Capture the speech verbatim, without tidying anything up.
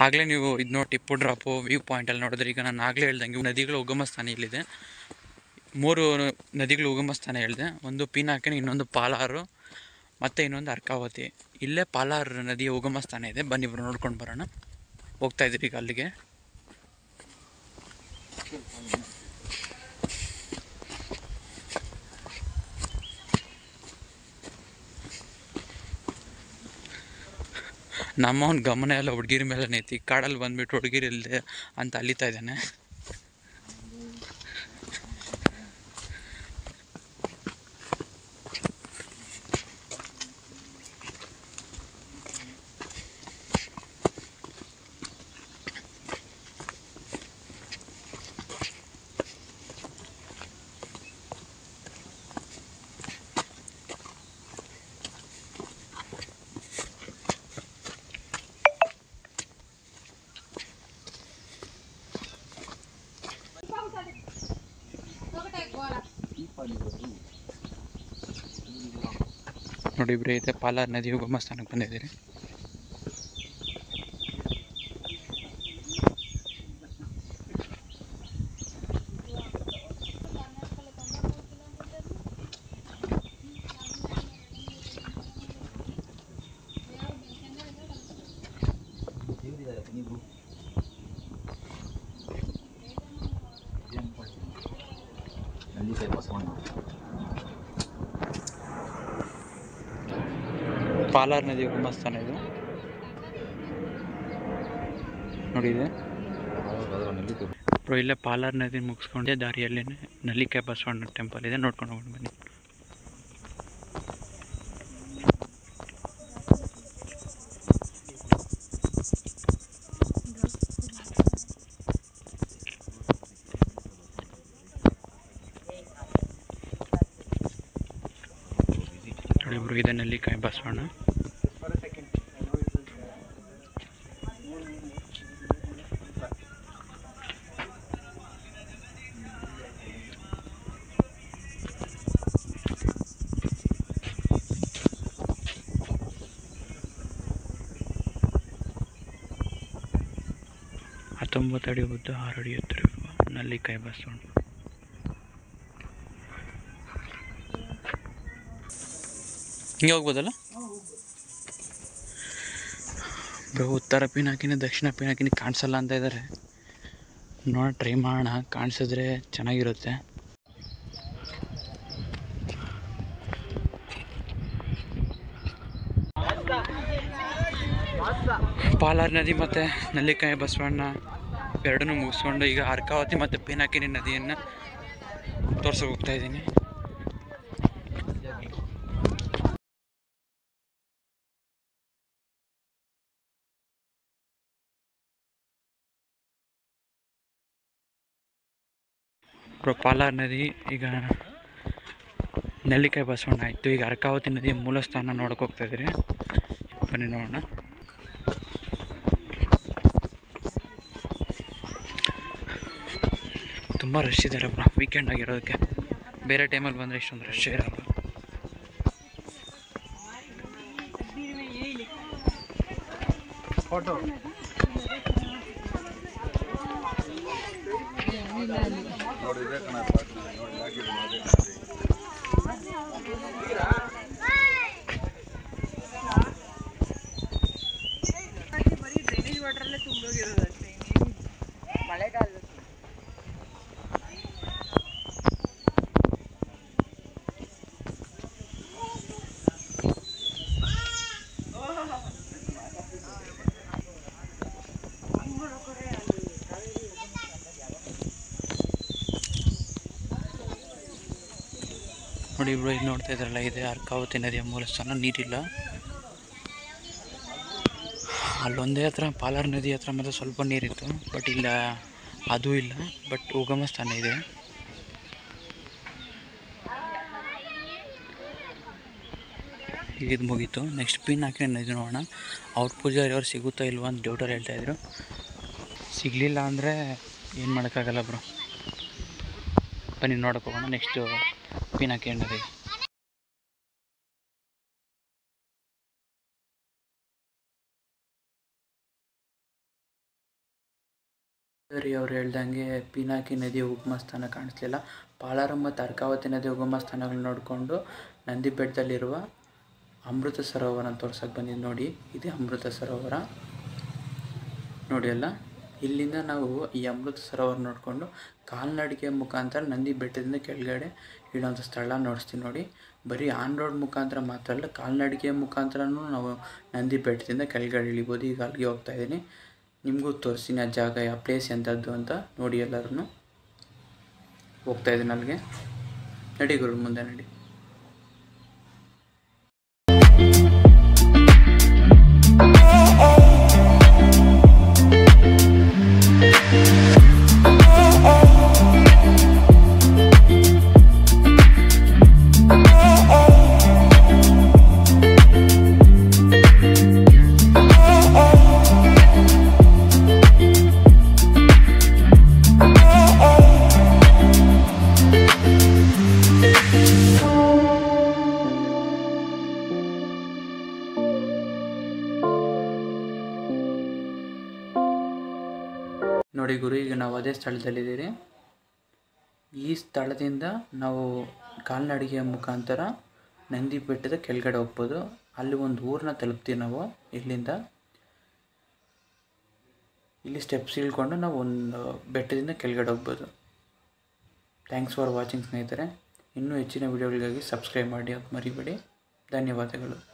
ಆಗಲೇ ನೀವು ಇದು ನೋಡಿ ಟಿಪ್ಪು ಡ್ರಾಪು ವ್ಯೂ ಪಾಯಿಂಟಲ್ಲಿ ನೋಡಿದ್ರೆ, ಈಗ ನಾನು ಆಗಲೇ ಹೇಳ್ದಂಗೆ ನದಿಗಳ ಉಗಮ ಸ್ಥಾನ ಇಲ್ಲಿದೆ. ಮೂರು ನದಿಗಳ ಉಗಮ ಸ್ಥಾನ ಹೇಳಿದೆ. ಒಂದು ಪಿನಾಕಿನಿ, ಇನ್ನೊಂದು ಪಾಲಾರು ಮತ್ತು ಇನ್ನೊಂದು ಅರ್ಕಾವತಿ. ಇಲ್ಲೇ ಪಾಲಾರು ನದಿಯ ಉಗಮ ಸ್ಥಾನ ಇದೆ. ಬನ್ನಿ ಬರೋ ನೋಡ್ಕೊಂಡು ಬರೋಣ. ಹೋಗ್ತಾ ಇದ್ದೀರಿ ಈಗ ಅಲ್ಲಿಗೆ. ನಮ್ಮವನ ಗಮನ ಎಲ್ಲ ಹುಡುಗಿರ ಮೇಲೆ ಐತಿ. ಕಾಡಲ್ಲಿ ಬಂದುಬಿಟ್ಟು ಹುಡುಗಿರು ಇಲ್ಲದೆ ಅಂತ ಅಲಿತಾ ಇದ್ದಾನೆ. ನೋಡಿ ಇಬ್ಬರೇ ಇದೆ, ಪಾಲಾರ್ ನದಿ ಉಗಮ ಸ್ಥಾನಕ್ಕೆ ಬಂದಿದ್ದೀರಿ. ಪಾಲಾರ್ ನದಿ ಉಗಮ ಸ್ಥಾನ ಇದು ನೋಡಿ ಇದೆ. ಇಲ್ಲೇ ಪಾಲಾರ್ ನದಿ ಮುಗಿಸ್ಕೊಂಡೆ ದಾರಿಯಲ್ಲಿ ನಲ್ಲಿಕಾಯಿ ಬಸವಣ್ಣ ಟೆಂಪಲ್ ಇದೆ, ನೋಡ್ಕೊಂಡು ಹೋಗೋಣ ಬನ್ನಿ. ಇಬ್ಬರು ಇದೆ ನಲ್ಲಿಕಾಯಿ ಬಸವಣ್ಣ. ಹತ್ತೊಂಬತ್ತು ಅಡಿ ಉದ್ದ, ಆರು ಅಡಿ ಎತ್ತರ ಇರುವ ನಲ್ಲಿಕಾಯಿ ಬಸವಣ್ಣ. ಹಿಂಗೆ ಹೋಗ್ಬೋದಲ್ಲ ಬ್ರೋ? ಉತ್ತರ ಪಿನಾಕಿನಿ ದಕ್ಷಿಣ ಪಿನಾಕಿನಿ ಕಾಣಿಸಲ್ಲ ಅಂತ ಇದ್ದಾರೆ. ನೋಡೋಣ, ಟ್ರೈ ಮಾಡೋಣ. ಕಾಣಿಸಿದ್ರೆ ಚೆನ್ನಾಗಿರುತ್ತೆ. ಪಾಲಾರ್ ನದಿ ಮತ್ತು ನಲ್ಲಿಕಾಯಿ ಬಸವಣ್ಣ ಎರಡನ್ನೂ ಮುಗಿಸ್ಕೊಂಡು ಈಗ ಅರ್ಕಾವತಿ ಮತ್ತು ಪಿನಾಕಿನಿ ನದಿಯನ್ನು ತೋರ್ಸೋಕೆ ಹೋಗ್ತಾ ಇದ್ದೀನಿ. ಪಾಲಾರ್ ನದಿ ಈಗ ನಲ್ಲಿಕಾಯಿ ಬಸವಣ್ಣ ಆಯಿತು. ಈಗ ಅರ್ಕಾವತಿ ನದಿಯ ಮೂಲ ಸ್ಥಾನ ನೋಡಕ್ಕೆ ಹೋಗ್ತಾ ಇದ್ದೀರಿ. ಬನ್ನಿ ನೋಡೋಣ. ತುಂಬ ರಶ್ ಇದ್ದಾರೆ ಬ್ರೋ, ವೀಕೆಂಡ್ ಆಗಿರೋದಕ್ಕೆ. ಬೇರೆ ಟೈಮಲ್ಲಿ ಬಂದರೆ ಇಷ್ಟೊಂದು ರಶ್ ಇರಲ್ಲ. ಫೋಟೋ ಬರೀ ಡ್ರೈನೇಜ್ ವಾಟರಲ್ಲೇ ತುಂಬೋಗಿರೋದು ಅಷ್ಟೇ, ಮಳೆಗಾಲ. ನೋಡಿ ಇಬ್ಬರು ಇದು ನೋಡ್ತಾ ಇದ್ರಲ್ಲ, ಇದೆ ಅರ್ಕಾವತಿ ನದಿಯ ಮೂಲ ಸ್ಥಾನ. ನೀರಿಲ್ಲ ಅಲ್ಲೊಂದೇ ಹತ್ರ, ಪಾಲಾರ್ ನದಿ ಹತ್ರ ಮಾತ್ರ ಸ್ವಲ್ಪ ನೀರಿತ್ತು, ಬಟ್ ಇಲ್ಲ ಅದೂ ಇಲ್ಲ. ಬಟ್ ಉಗಮ ಸ್ಥಾನ ಇದೆ. ಇದು ಮುಗೀತು. ನೆಕ್ಸ್ಟ್ ಪಿನಾಕಿನಿ ನದಿ ನೋಡೋಣ. ಅವ್ರ ಪೂಜಾರಿ ಅವ್ರು ಸಿಗುತ್ತಾ ಇಲ್ವಾ ಅಂತ ಡೌಟಲ್ಲಿ ಹೇಳ್ತಾಯಿದ್ರು. ಸಿಗಲಿಲ್ಲ ಅಂದರೆ ಏನು ಮಾಡೋಕ್ಕಾಗಲ್ಲ ಬ್ರೋ. ಬನ್ನಿ ನೋಡೋಕೆ ಹೋಗೋಣ ನೆಕ್ಸ್ಟು ಪಿನಾಕಿನಿ ನದಿ. ಸರಿ ಅವ್ರು ಹೇಳ್ದಂಗೆ ಪಿನಾಕಿ ನದಿ ಉಗಮ ಸ್ಥಾನ ಕಾಣಿಸ್ಲಿಲ್ಲ. ಪಾಲಾರು ಮತ್ತು ಅರ್ಕಾವತಿ ನದಿ ಉಗಮ ಸ್ಥಾನಗಳು ನೋಡಿಕೊಂಡು ನಂದಿ ಬೆಟ್ಟದಲ್ಲಿರುವ ಅಮೃತ ಸರೋವರ ತೋರ್ಸಕ್ಕೆ ಬಂದಿದ್ದು ನೋಡಿ. ಇದೇ ಅಮೃತ ಸರೋವರ ನೋಡಿ ಅಲ್ಲ. ಇಲ್ಲಿಂದ ನಾವು ಈ ಅಮೃತ ಸರೋವರ ನೋಡಿಕೊಂಡು ಕಾಲ್ನಡಿಗೆ ಮುಖಾಂತರ ನಂದಿ ಬೆಟ್ಟದಿಂದ ಕೆಳಗಡೆ ಇಳೋಂಥ ಸ್ಥಳ ನೋಡಿಸ್ತೀವಿ ನೋಡಿ. ಬರೀ ಆನ್ ರೋಡ್ ಮುಖಾಂತರ ಮಾತ್ರ ಅಲ್ಲ, ಕಾಲ್ನಡಿಗೆ ಮುಖಾಂತರನೂ ನಾವು ನಂದಿ ಬೆಟ್ಟದಿಂದ ಕೆಳಗಡೆ ಇಳಿಬೋದು. ಈಗ ಅಲ್ಲಿಗೆ ಹೋಗ್ತಾಯಿದ್ದೀನಿ, ನಿಮಗೂ ತೋರಿಸ್ತೀನಿ ಆ ಜಾಗ, ಆ ಪ್ಲೇಸ್ ಎಂಥದ್ದು ಅಂತ ನೋಡಿ. ಎಲ್ಲರೂ ಹೋಗ್ತಾಯಿದ್ದೀನಿ ಅಲ್ಲಿಗೆ. ನಡಿ ಗುರು, ಮುಂದೆ ನಡಿ. ನೋಡಿ ಗುರು, ಈಗ ನಾವು ಅದೇ ಸ್ಥಳದಲ್ಲಿದ್ದೀರಿ. ಈ ಸ್ಥಳದಿಂದ ನಾವು ಕಾಲ್ನಡಿಗೆಯ ಮುಖಾಂತರ ನಂದಿ ಬೆಟ್ಟದ ಕೆಳಗಡೆ ಹೋಗ್ಬೋದು. ಅಲ್ಲಿ ಒಂದು ಊರನ್ನ ತಲುಪ್ತೀವಿ ನಾವು. ಇಲ್ಲಿಂದ ಇಲ್ಲಿ ಸ್ಟೆಪ್ಸ್ ಇಳ್ಕೊಂಡು ನಾವು ಒಂದು ಬೆಟ್ಟದಿಂದ ಕೆಳಗಡೆ ಹೋಗ್ಬೋದು. ಥ್ಯಾಂಕ್ಸ್ ಫಾರ್ ವಾಚಿಂಗ್ ಸ್ನೇಹಿತರೆ. ಇನ್ನೂ ಹೆಚ್ಚಿನ ವಿಡಿಯೋಗಳಿಗಾಗಿ ಸಬ್ಸ್ಕ್ರೈಬ್ ಮಾಡಿ ಮರಿಬೇಡಿ. ಧನ್ಯವಾದಗಳು.